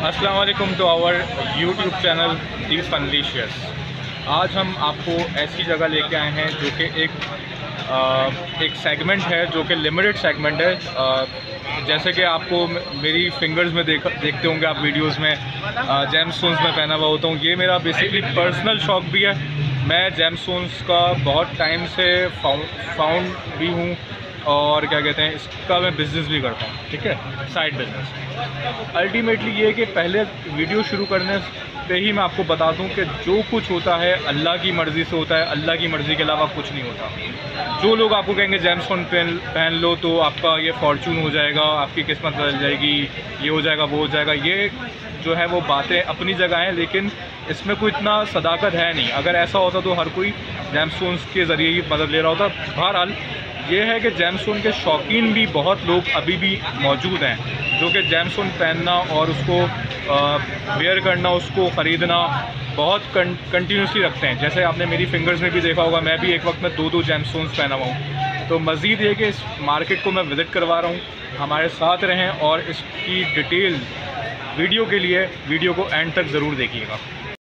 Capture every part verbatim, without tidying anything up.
अस्सलाम वालेकुम to our YouTube channel दीज फनलिशियस। आज हम आपको ऐसी जगह लेके आए हैं जो कि एक आ, एक सेगमेंट है जो कि लिमिटेड सेगमेंट है। आ, जैसे कि आपको मेरी फिंगर्स में देख देखते होंगे आप वीडियोस में जेमस्टोन्स में पहना हुआ होता हूँ। ये मेरा बेसिकली पर्सनल शौक भी है। मैं जेमस्टोन्स का बहुत टाइम से फाउंड भी हूँ और क्या कहते हैं इसका मैं बिज़नेस भी करता हूँ, ठीक है, साइड बिज़नेस। अल्टीमेटली ये है कि पहले वीडियो शुरू करने पे ही मैं आपको बता दूं कि जो कुछ होता है अल्लाह की मर्ज़ी से होता है, अल्लाह की मर्ज़ी के अलावा कुछ नहीं होता। जो लोग आपको कहेंगे जेमस्टोन पहन पहन लो तो आपका ये फॉर्चून हो जाएगा, आपकी किस्मत बदल जाएगी, ये हो जाएगा वो हो जाएगा, ये जो है वो बातें अपनी जगह हैं, लेकिन इसमें कोई इतना सदाकत है नहीं। अगर ऐसा होता तो हर कोई जेमस्टोन्स के ज़रिए ही मदद ले रहा होता। बहरहाल ये है कि जेमस्टोन के शौकीन भी बहुत लोग अभी भी मौजूद हैं जो कि जेमस्टोन पहनना और उसको वेयर करना, उसको ख़रीदना बहुत कंटिन्यूसली रखते हैं। जैसे आपने मेरी फिंगर्स में भी देखा होगा, मैं भी एक वक्त में दो दो जेमस्टोन्स पहना हुआ हूँ। तो मज़ीद ये कि इस मार्केट को मैं विज़िट करवा रहा हूँ, हमारे साथ रहें और इसकी डिटेल वीडियो के लिए वीडियो को एंड तक ज़रूर देखिएगा।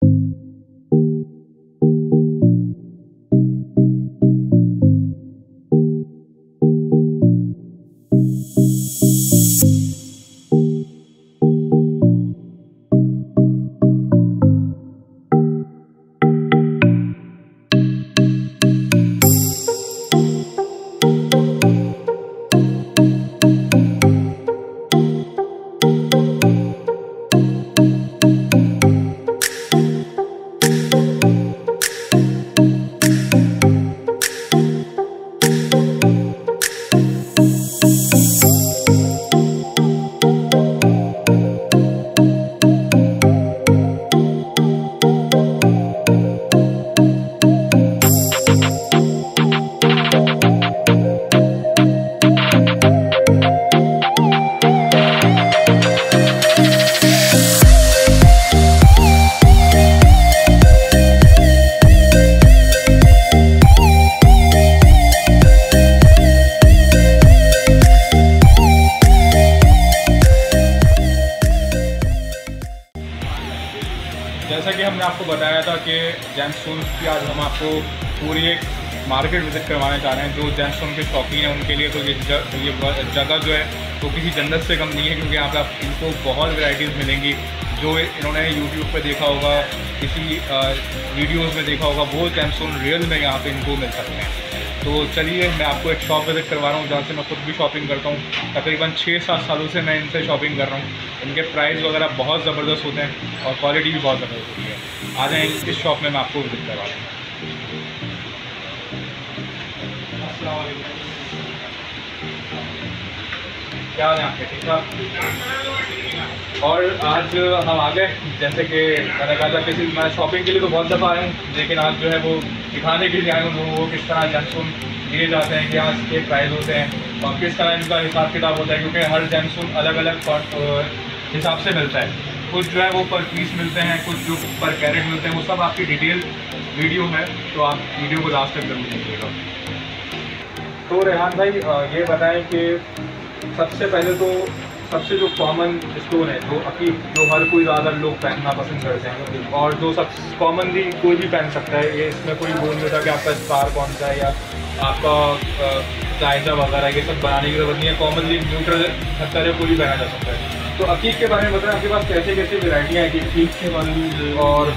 जैसा कि हमने आपको बताया था कि जेमस्टोन्स की आज हम आपको पूरी एक मार्केट विज़िट करवाने चाह रहे हैं। जो जेमस्टोन के शौकीन हैं उनके लिए तो ये जग, ये जगह जो है वो किसी जन्नत से कम नहीं है, क्योंकि यहाँ पर आप इनको बहुत वैराइटीज़ मिलेंगी। जो इन्होंने यूट्यूब पे देखा होगा, किसी वीडियोज़ में देखा होगा, वो जेमस्टोन रियल में यहाँ पर इनको मिल सकते हैं। तो चलिए मैं आपको एक शॉप विज़िट करवा रहा हूँ जहाँ से मैं खुद भी शॉपिंग करता हूँ। तकरीबन छः सात सालों से मैं इनसे शॉपिंग कर रहा हूँ। इनके प्राइस वगैरह बहुत ज़बरदस्त होते हैं और क्वालिटी भी बहुत ज़बरदस्त होती है। आ जाएँ इस शॉप में मैं आपको विज़िट करवा रहा हूँ। क्या हाल है आपके? ठीक ठाक। और आज हम आ गए, जैसे कि मैंने कहा था किसी मैं शॉपिंग के लिए तो बहुत दफ़ा आया हूँ, लेकिन आज जो है वो दिखाने के लिए आए हूँ वो किस तरह जेमस्टोन दिए जाते हैं, क्या इसके प्राइस होते हैं और किस तरह इनका हिसाब किताब होता है, क्योंकि हर जेमस्टोन अलग अलग हिसाब से मिलता है। कुछ जो है वो पर पीस मिलते हैं, कुछ जो पर कैरेट मिलते हैं, वो सब आपकी डिटेल वीडियो है, तो आप वीडियो को लास्ट तक जरूर देखिएगा। तो रेहान भाई ये बताएं कि सबसे पहले तो सबसे जो कॉमन स्टोन है, जो अकीब जो हर कोई ज़्यादा लोग पहनना पसंद करते हैं और जो सब कॉमनली कोई भी पहन सकता है, ये इसमें कोई बोल नहीं होता कि आपका स्टार कौन सा है या आपका जायजा वगैरह, ये सब बनाने की जरूरत नहीं है। कॉमनली न्यूट्रल तरह कोई भी पहना जा सकता है। तो अकीब के बारे में बताएं, आपके पास कैसे कैसे वेराइटियाँ हैं अकीब के बारे में? और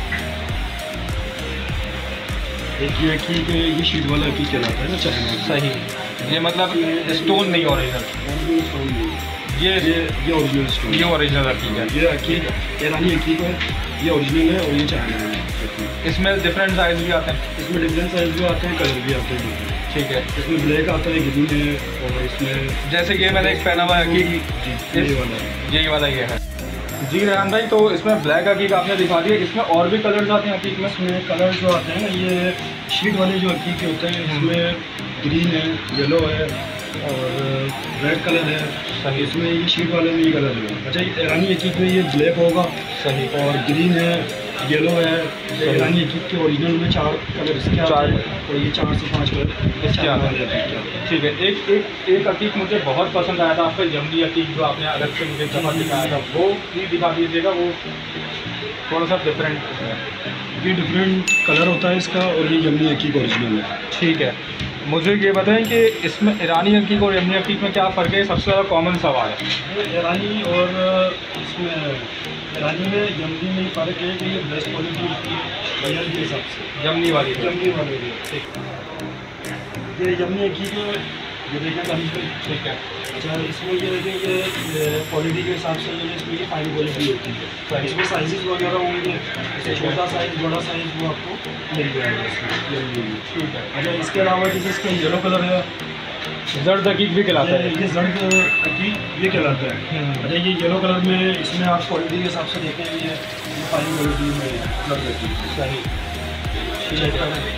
एक ये अकीब ये शीट वाला अकीब चलाता है ना, चाइना। सही, ये मतलब स्टोन नहीं ओरिजिनल, ये ये ये ओरिजिनल स्टोन, ये ओरिजिनल अकीब है। ये अकीब ईरानी अकीब है, ये ओरिजिनल है और ये चाइना है। इसमें डिफरेंट साइज भी आते हैं? इसमें डिफरेंट साइज भी आते हैं, कलर भी आते हैं। ठीक है, इसमें ब्लैक आता है, ग्रीन है, और इसमें जैसे ये मैंने एक पहना हुआ है अकीब, ये वाला यही वाला ये है। जी रेहान भाई, तो इसमें ब्लैक अकीक आपने दिखा दिया, इसमें और भी कलर्स आते हैं अकीक में? इसमें कलर जो आते हैं ना, ये शीट वाले जो अकीक के होते हैं, इसमें ग्रीन है, येलो है और रेड कलर है। सही, इसमें ये शीट वाले में ये कलर है। अच्छा, ईरानी अकीक में ये ब्लैक होगा, सही, और ग्रीन है येलो है, ईरानी अकीक के ओरिजिनल में चार कलर इसके आते हैं और ये चार से पाँच कलर इसके आते हैं। ठीक है, एक एक एक अकीक मुझे बहुत पसंद आया था आपका, यमनी अकीक जो आपने अलग से मुझे दफ़ा दिखाया था, वो भी दिखा दीजिएगा। वो थोड़ा सा डिफरेंट है, ये डिफरेंट कलर होता है इसका और ये यमनी अकीक ओरिजिनल है। ठीक है, मुझे ये बताएं कि इसमें ईरानी अकीक और यमनी अकीक में क्या फ़र्क है? सबसे ज़्यादा कॉमन सवाल है। ईरानी और इसमें ईरानी में यमनी में फ़र्क है कि ये बेस्ट क्वालिटी होती है बजट के हिसाब से, यमनी वाली यमनी वाली ठीक। ये यमनी अकीक है, ये देखें दानिश भाई। ठीक है, अच्छा इसमें ये देखें ये क्वालिटी के हिसाब से जो है इसमें ये फाइन क्वालिटी होती है। इसमें साइज़ वगैरह होंगे, जैसे छोटा साइज़ बड़ा साइज़ वो आपको मिल जाएगा इसमें यमनी में। ठीक है। अच्छा इसके अलावा जैसे इसका येलो कलर है, जर्द अकीक भी कहलाता है, ये जर्द अकीक ये कहलाता है। अच्छा ये येलो कलर में इसमें आप क्वालिटी के हिसाब से देखें, ये फाइन क्वालिटी में जर्द अकीक। सही ठीक है,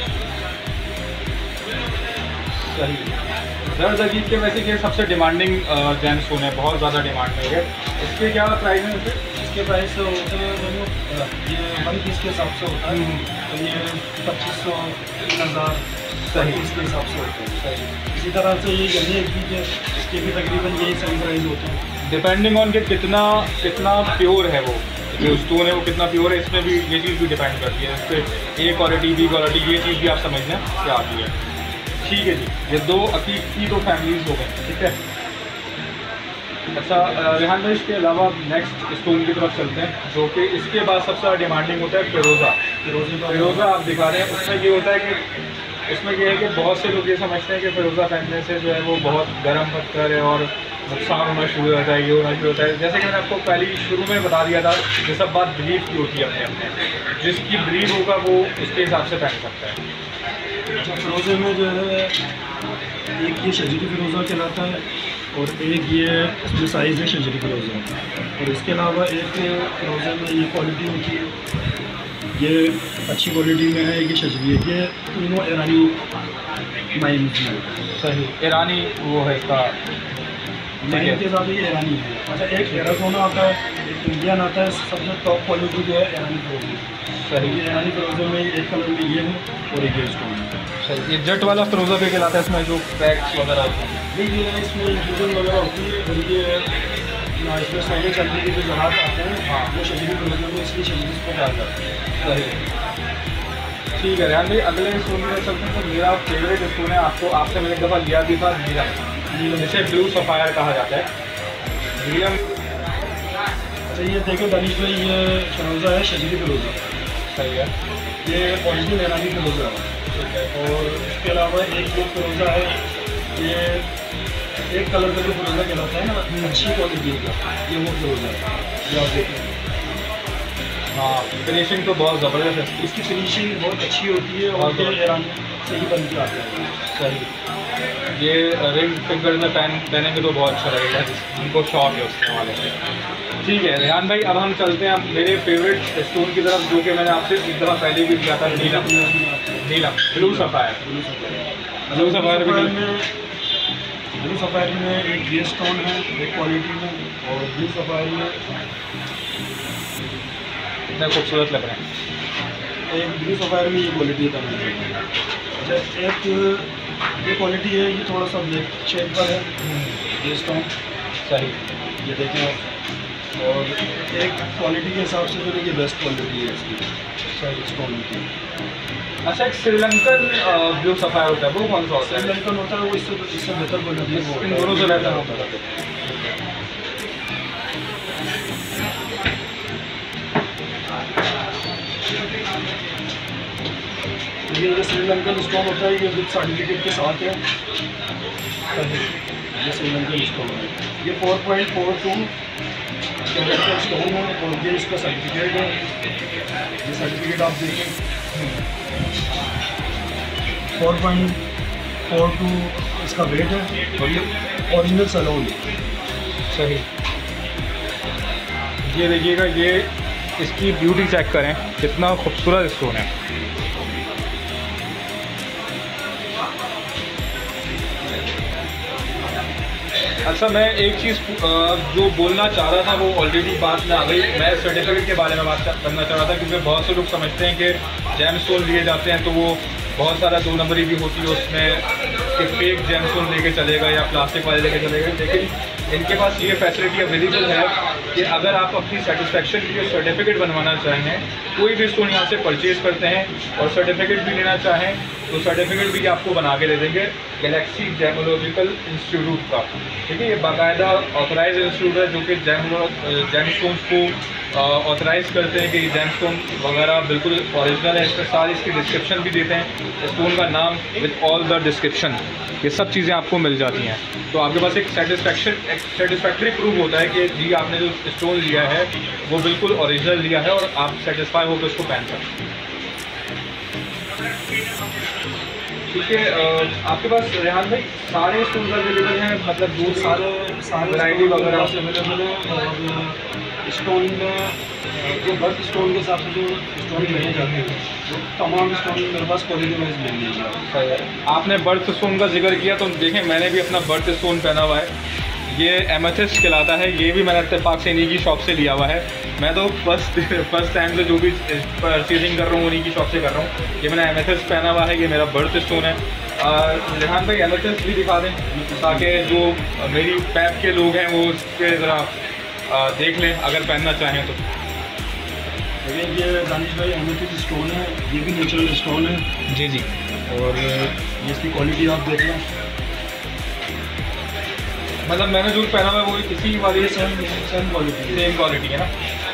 सही। जर्द अकीक के वैसे कि सबसे डिमांडिंग जैन स्टोन है, बहुत ज़्यादा डिमांड में है। इसके क्या प्राइस है? वैसे इसके प्राइस होते हैं दोनों, ये वन पीस के हिसाब से होता है, तो ये पच्चीस सौ तीन हज़ार सही इसके हिसाब से होते हैं। सही। इसी तरह से ये यमनी अकीक है, इसके भी तकरीबन यही सही प्राइस होते हैं, डिपेंडिंग ऑन के कितना कितना प्योर है वो जो स्टोन है, वो कितना प्योर है, इसमें भी ये चीज़ भी डिपेंड करती है। इस पर ए क्वालिटी बी क्वालिटी ये चीज़ भी आप समझना क्या आती है। ठीक है जी, ये दो अकीक की दो फैमिलीज़ हो गई। ठीक है, अच्छा रेहान भाई इसके अलावा नेक्स्ट स्टोन की तरफ चलते हैं, जो कि इसके बाद सबसे ज़्यादा डिमांडिंग होता है फिरोज़ा। फिरोज़ा फिरोज़ा आप दिखा रहे हैं, उसमें ये होता है कि उसमें ये है कि बहुत से लोग ये समझते हैं कि फिरोज़ा पहनने से जो है वो बहुत गर्म पत्थर है और नुकसान होना शुरू हो जाता है, ये होना शुरू होता है। जैसे कि मैंने आपको पहले ही शुरू में बता दिया था, ये सब बात बिलीव की होती है अपने अपने, जिसकी बिलीव होगा वो उसके हिसाब से पहन सकता है। अच्छा फिरोज़े में जो है एक ये शजरी फिरोज़ा कहलाता है और एक ये इसमें साइज़ है शजरी फिरोज़ा, और इसके अलावा एक फिरोज़े में ये क्वालिटी होती है, ये अच्छी क्वालिटी में है, ये शजरी है, ये तीनों ईरानी माइंस में। सही, ईरानी वो है इसका माइन के साथ ये ईरानी है। अच्छा एक एराज़ोना आता है, एक इंडियन आता है, सबसे टॉप क्वालिटी जो है ईरानी फिरोज़े। सही, ये ईरानी फिरोज़े में एक कलर में ये है और एक ये स्टोन है। सही। ये जट वाला फिरोज़ा पे कहलाता है, इसमें जो पैक्स वगैरह होते हैं ये ये इसमें इंफ्यूजन वगैरह होती है और ये ना इसमें सोने चांदी के जो जरात आते हैं, हाँ वो शजरी फिरोज़े में इसलिए शजरी पर डाल जाते हैं। सही। ठीक है रेहान भाई, अगले स्टोन में चलते हैं। तो मेरा फेवरेट स्टोन है, आपको आपसे मैंने एक दफ़ा लिया भी था, नीलम, जिसे ब्लू सफ़ायर कहा जाता है। नीलम अच्छा ये देखो दानिश भाई, ये फिरोज़ा है शजरी फिरोज़ा। सही है, ये ओरिजिनल ईरानी फिरोज़ा है। और इसके अलावा एक जो फिरोज़ा है, ये एक कलर का जो फिरोज़ा कहलाता है ना, अच्छी क्वालिटी का, ये वो फिरोज़ा है जो आप देखें। हाँ फिनिशिंग तो बहुत ज़बरदस्त है, इसकी फिनिशिंग बहुत अच्छी होती है और ये ईरानी से ही बन के आते हैं। सही। ये रिंग फिंगर में पहन पहनेंगे तो बहुत अच्छा लगेगा, उनको शौक है उसके हवाले से। ठीक है रेहान भाई, अब हम चलते हैं मेरे फेवरेट स्टोन की तरफ, जो कि मैंने आपसे एक दफ़ा पहले भी दिया था, नीलम। नीलम ब्लू सफ़ायर। ब्लू सफ़ायर में ब्लू सफ़ायर में एक ये स्टोन है एक क्वालिटी में, और ब्लू सफ़ायर में इतने खूबसूरत लग रहे हैं। एक ब्लू सफ़ायर में ये क्वालिटी था। अच्छा एक ये क्वालिटी है, ये थोड़ा सा ब्लैक शेड पर है ये स्टोन। सही, ये देखें आप, और एक क्वालिटी के हिसाब से जो है ये बेस्ट क्वालिटी है इसकी। सही स्टोन की। अच्छा एक श्रीलंकन ब्लू सफ़ायर होता है, वो कौन सा होता है? श्रीलंकन होता है वो, इससे इससे बेहतर क्वालिटी है वो, इन दोनों से बेहतर होता है। ये जो श्रीलंकन स्टोन होता है ये विद सर्टिफिकेट के साथ है। ये श्रीलंकन स्टोन है, ये four point four two carat का स्टोन है और ये इसका सर्टिफिकेट है। ये सर्टिफिकेट आप देखें, फोर पॉइंट फोर टू इसका वेट है और ये ओरिजिनल सलोन है। सही, ये देखिएगा, ये इसकी ब्यूटी चेक करें, कितना खूबसूरत स्टोन है। अच्छा, मैं एक चीज़ जो बोलना चाह रहा था वो ऑलरेडी बात में आ गई। मैं सर्टिफिकेट के बारे में बात करना चाह रहा था, क्योंकि बहुत से लोग समझते हैं कि जेमस्टोन लिए जाते हैं तो वो बहुत सारा दो नंबरी भी होती है उसमें कि फेक जेमस्टोन लेके चलेगा या प्लास्टिक वाले लेके चलेगा। लेकिन इनके पास ये फैसिलिटी अवेलेबल है कि अगर आप अपनी सेटिस्फेक्शन के लिए सर्टिफिकेट बनवाना चाहें, कोई भी स्टोन यहाँ से परचेज़ करते हैं और सर्टिफिकेट भी लेना चाहें तो सर्टिफिकेट भी आपको बना के दे देंगे गैलेक्सी जेमोलॉजिकल इंस्टीट्यूट का। ठीक है, ये बाकायदा ऑथराइज इंस्टीट्यूट है जो कि जेमो जेमस्टोन्स को ऑथराइज़ करते हैं कि ये जेमस्टोन वगैरह बिल्कुल ओरिजिनल है। इसमें सारी इसकी डिस्क्रिप्शन भी देते हैं, स्टोन का नाम विद ऑल द डिस्क्रिप्शन, ये सब चीज़ें आपको मिल जाती हैं। तो आपके पास एक सेटिस्फेक्शन एक सेटिस्फैक्ट्री प्रूफ होता है कि जी आपने जो स्टोन लिया है वो बिल्कुल ओरिजिनल लिया है और आप सेटिस्फाई होकर उसको पहन सकते हैं। ठीक है, आपके पास रेहान भाई सारे स्टोन अवेलेबल हैं, मतलब दूर सारे सारे वैरायटी वगैरह अवेलेबल है। और स्टोन में जो बर्थ स्टोन के हिसाब से जो स्टोन लिए जाते हैं वो तमाम स्टोन मेरे पास क्वालिटी वाइज मिल लीजिए। आपने बर्थ स्टोन का जिक्र किया तो देखें मैंने भी अपना बर्थ स्टोन पहना हुआ है, ये एमेथिस्ट कहलाता है। ये भी मैंने इत्तेफाक से इन्हीं की शॉप से लिया हुआ है। मैं तो फर्स्ट फर्स्ट टाइम से जो भी परचेजिंग कर रहा हूँ उन्हीं की शॉप से कर रहा हूँ। ये मैंने एमेथिस्ट पहना हुआ है, ये मेरा बर्थ स्टोन है। रेहान भाई एमेथिस्ट भी दिखा दें ताकि जो मेरी पैप के लोग हैं वो उसके ज़रा देख लें अगर पहनना चाहें तो। ये दानिश भाई एमेथिस्ट स्टोन है, ये भी नेचुरल स्टोन है। जी जी, और ये इसकी क्वालिटी आप देख लें, मतलब मैंने जो पहना हुआ है वो इसी वाली same same quality same quality है ना।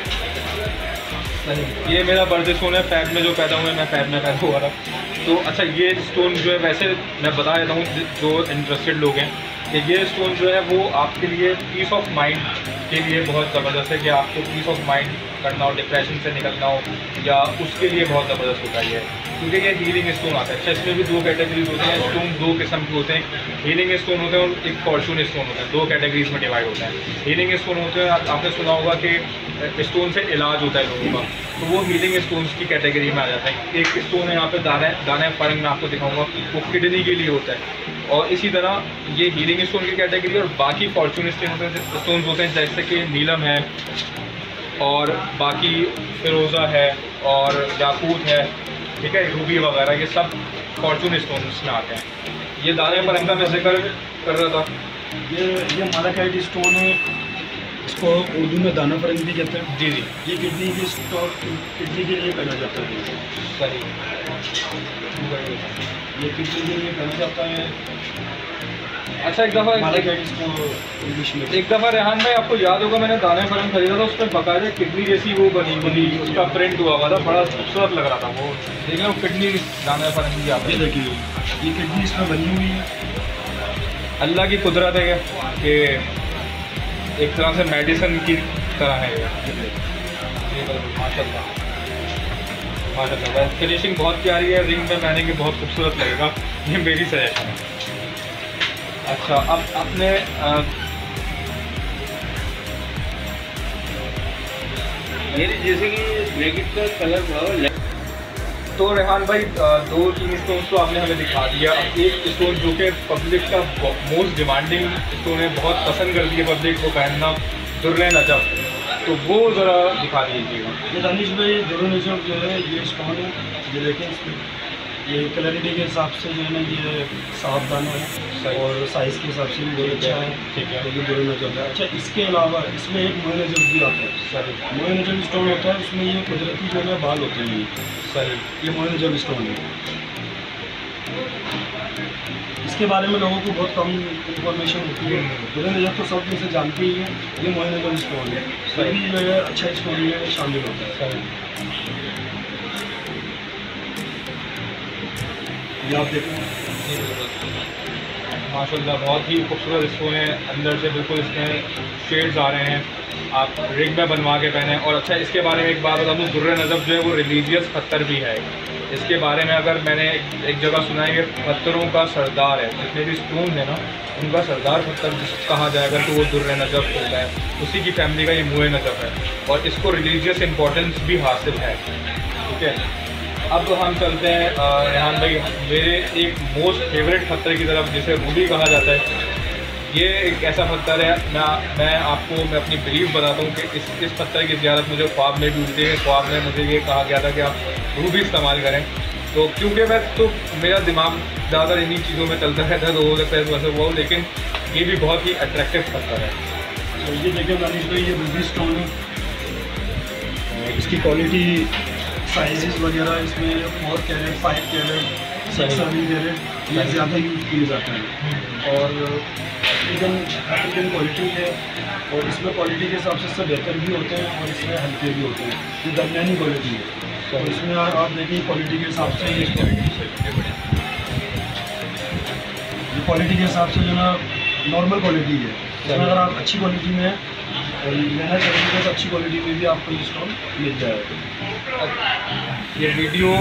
ये मेरा बर्थडे स्टोन है, फैब में जो पैदा हुआ है, मैं फैब में पैदा हुआ था। तो अच्छा, ये स्टोन जो है वैसे मैं बता देता हूँ जो इंटरेस्टेड लोग हैं कि ये स्टोन जो है वो आपके लिए पीस ऑफ माइंड के लिए बहुत ज़बरदस्त है, कि आपको पीस ऑफ माइंड करना हो, डिप्रेशन से निकलना हो, या उसके लिए बहुत ज़बरदस्त होता है ये, क्योंकि ये हीलिंग स्टोन आता है। अच्छा, इसमें भी दो कैटेगरीज होते हैं, स्टोन दो किस्म के होते हैं, हीलिंग स्टोन होते हैं और एक फॉर्चून स्टोन होता है। दो कैटेगरीज में डिवाइड होते हैं। हीलिंग स्टोन होते हैं, आपने सुना होगा कि स्टोन से इलाज होता है लोगों का, तो वो हीलिंग स्टोन्स की कैटेगरी में आ जाता है। एक स्टोन है यहाँ पे दाना दाना फरंग में आपको दिखाऊंगा, वो किडनी के लिए होता है। और इसी तरह ये हीलिंग स्टोन की कैटेगरी, और बाकी फॉर्चून स्टोन्स होते हैं जैसे कि नीलम है और बाकी फिरोज़ा है और याकूत है, ठीक है, रूबी वगैरह, ये सब फॉर्चून स्टोन्स में आते हैं। ये दाने फरंग का मैं जिक्र कर रहा था, ये ये मालाकाइट स्टोन है, इसको उर्दू में दाना फरंग भी कहते हैं। जी जी, ये किडनी की स्टोन किडनी के लिए पहना जाता है। सही, ये किडनी के लिए पहना जाता है। अच्छा, एक दफ़ा मालाकाइट इसको इंग्लिश में एक दफ़ा रेहान भाई आपको याद होगा मैंने दाने फरंग खरीदा था, उसमें बाकायदा किडनी जैसी वो बनी बनी उसका प्रिंट हुआ हुआ था, बड़ा खूबसूरत लग रहा था वो। देखें वो किडनी दाने फरंग भी आता ये है। देखिए, ये किडनी इसमें बनी हुई है। अल्लाह की कुदरत है कि एक तरह से मेडिसिन की तरह है ये। माशाल्लाह माशाल्लाह, फिनिशिंग बहुत प्यारी है, रिंग में पहने के बहुत खूबसूरत लगेगा, ये मेरी सजेशन है। अच्छा, अब आपने मेरी जैसे कि ब्रैकेट का कलर बहुत, तो रेहान भाई दो तीन स्टोन तो आपने हमें दिखा दिया। अब एक स्टोन जो कि पब्लिक का मोस्ट डिमांडिंग स्टोन है, बहुत पसंद करती है पब्लिक को पहनना, दुर्रे नजब, तो वो ज़रा दिखा दीजिएगा। ये दानिश भाई दुर्रे नजब जो है ये स्टोन है, ये देखें इसमें ये क्लैरिटी के हिसाब से जो है ना ये साफ दाना है और साइज़ के हिसाब से भी बहुत अच्छा है। ठीक है, तो ये दुर्रे नजब है। अच्छा, इसके अलावा इसमें एक मोए नजब भी आता है। सही मोए नजब स्टोन होता है, उसमें ये कुदरती जो है बाल होते हैं, सही, ये मोए नजब स्टोन है। इसके बारे में लोगों को बहुत कम इंफॉर्मेशन होती है। दुर्रे नजब तो सब जैसे जानते ही हैं, ये मोए नजब स्टोन है, सभी जो है अच्छा स्टोन में शामिल होता है। सही, ये आप देखें, माशाल्लाह बहुत ही खूबसूरत स्टोन है, अंदर से बिल्कुल इसमें शेड्स आ रहे हैं, आप रिंग में बनवा के पहने। और अच्छा, इसके बारे में एक बात बता दूँ, दुर्रे नजब जो है वो रिलीजियस पत्थर भी है। इसके बारे में अगर मैंने एक जगह सुना है, ये पत्थरों का सरदार है, जितने भी स्टोन है ना उनका सरदार पत्थर कहा जाएगा तो वो दुर्रे नजब होता है, उसी की फैमिली का ये मुए नजब है, और इसको रिलीजियस इम्पोर्टेंस भी हासिल है। ठीक है, अब तो हम चलते हैं रेहान भाई मेरे एक मोस्ट फेवरेट पत्थर की तरफ, जिसे रूबी कहा जाता है। ये एक ऐसा पत्थर है, मैं मैं आपको मैं अपनी बिलीफ बताता हूँ कि इस इस पत्थर की ज़ियारत मुझे ख्वाब में भी हुई थी। ख्वाब में मुझे ये कहा गया था कि आप रूबी इस्तेमाल करें, तो क्योंकि मैं तो मेरा दिमाग ज़्यादा इन्हीं चीज़ों में चलता रहता है, तो हो सकता है वैसे वो, लेकिन ये भी बहुत ही अट्रैक्टिव पत्थर है। तो ये देखिए दानिश भाई, ये रूबी स्टोन है, इसकी क्वालिटी साइजेस वगैरह इसमें four carat, five carat, six seven carat ये ज़्यादा यूज़ किए जाते हैं और अफ्रीकन अफ्रीकन क्वालिटी है और इसमें क्वालिटी के हिसाब से इससे बेहतर भी होते हैं और इसमें हल्के भी होते हैं। ये दरमियानी क्वालिटी है, तो इसमें आप देखिए क्वालिटी के हिसाब से ये क्वालिटी के हिसाब से जो ना नॉर्मल क्वालिटी है। इसमें अगर आप अच्छी क्वालिटी में लेना चाहेंगे तो अच्छी क्वालिटी में भी आपको ये स्टोन मिल जाएगा। ये वीडियो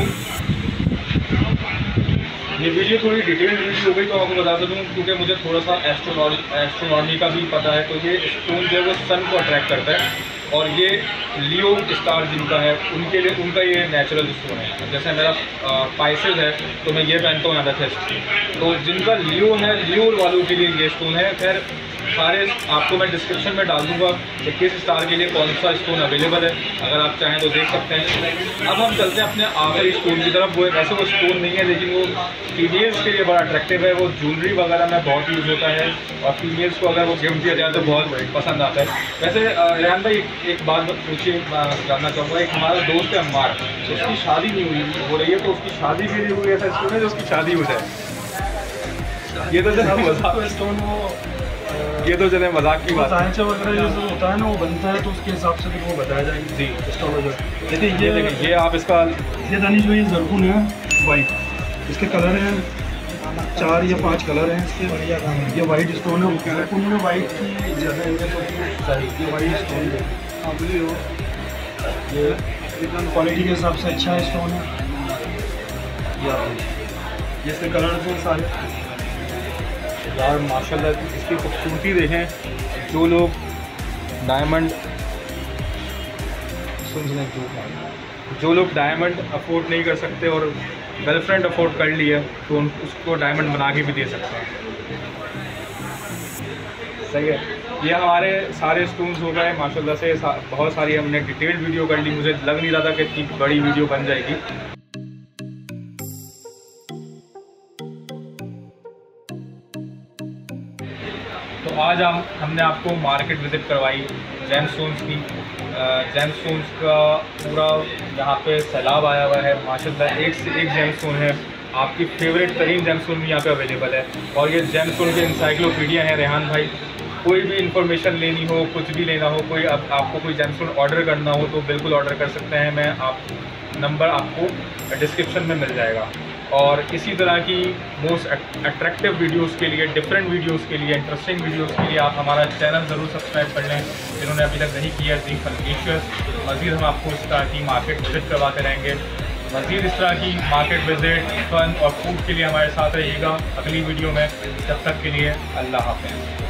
ये वीडियो थोड़ी डिटेल वीडियो हो गई तो आपको बता दूँ, क्योंकि मुझे थोड़ा सा एस्ट्रोनॉमी एस्ट्रोनॉमी का भी पता है। तो ये स्टोन जो है वो सन को अट्रैक्ट करता है और ये लियो स्टार जिनका है उनके लिए उनका ये नेचुरल स्टोन है। जैसे मेरा पाइसेस है तो मैं ये पहनता हूँ एमेथिस्ट, तो जिनका लियो है, लियो वालों के लिए ये स्टोन है। खैर सारे आपको मैं डिस्क्रिप्शन में डाल दूँगा कि किस स्टार के लिए कौन सा स्टोन अवेलेबल है, अगर आप चाहें तो देख सकते हैं। अब हम चलते हैं अपने आखिरी स्टोन की तरफ। वो वैसे वो स्टोन नहीं है, लेकिन वो फीमेल्स के लिए बड़ा अट्रैक्टिव है। वो ज्वेलरी वगैरह में बहुत यूज़ होता है और फीमेल्स को अगर वो गिफ्ट दिया जाए तो बहुत पसंद आता है। वैसे रेहान भाई एक बात पूछिए, जानना चाहूँगा, एक हमारा दोस्त है अम्मार, उसकी शादी नहीं हुई हो रही है, तो उसकी शादी के लिए कोई ऐसा स्टोन है जो उसकी शादी हो जाए? ये तो चले मजाक स्टोन वो ये तो चले मजाक की बात है वगैरह जो होता है ना वो बनता है, तो उसके हिसाब से फिर वो बताया जाएगा जी एस्ट्रोलॉजर। देखिए ये देखिए ये आप इसका ये दानिश भाई जरकुन है वाइट, इसके कलर हैं चार या पांच कलर हैं इसके। ये वाइट स्टोन है, जरकुन में वाइट की ज़्यादा अहमियत होती है, सही ये वाइट स्टोन है। ये क्वालिटी के हिसाब से अच्छा स्टोन है। ये इसके कलर हैं सारे यार माशाल्लाह, इसकी खूबसूरती देखें। जो लोग डायमंड सुन सुने जो जो लोग डायमंड अफोर्ड नहीं कर सकते और गर्लफ्रेंड अफोर्ड कर ली है तो उन उसको डायमंड बना के भी दे सकते हैं। सही है। ये हमारे सारे स्टोन्स हो गए माशाल्लाह से। सा, बहुत सारी हमने डिटेल्ड वीडियो कर ली। मुझे लग नहीं रहा था कि इतनी बड़ी वीडियो बन जाएगी। तो आज हम हमने आपको मार्केट विज़िट करवाई जेमस्टोन्स की। जेमस्टोन्स का पूरा यहाँ पे सैलाब आया हुआ है माशाल्लाह। एक से एक जेमस्टोन है, आपकी फेवरेट तरीन जेमस्टोन भी यहाँ पे अवेलेबल है। और ये जेमस्टोन के इंसाइक्लोपीडिया है रेहान भाई। कोई भी इंफॉर्मेशन लेनी हो, कुछ भी लेना हो, कोई अब आपको कोई जेमस्टोन ऑर्डर करना हो तो बिल्कुल ऑर्डर कर सकते हैं। मैं आप नंबर आपको डिस्क्रिप्शन में मिल जाएगा। और इसी तरह की मोस्ट अट्रैक्टिव वीडियोस के लिए, डिफरेंट वीडियोस के लिए, इंटरेस्टिंग वीडियोस के लिए आप हमारा चैनल ज़रूर सब्सक्राइब कर लें जिन्होंने अभी तक नहीं किया। दी फर्नीचर्स मज़ीद हम आपको इस तरह की मार्केट विज़िट करवाते रहेंगे। मज़ीद इस तरह की मार्केट विज़िट, फन और फूड के लिए हमारे साथ रहिएगा अगली वीडियो में। तब तक के लिए अल्लाह हाफ़िज़।